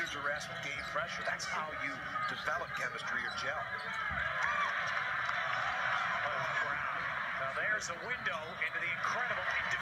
relieve duress with game pressure. That's how you develop chemistry or gel. Now there's a window into the incredible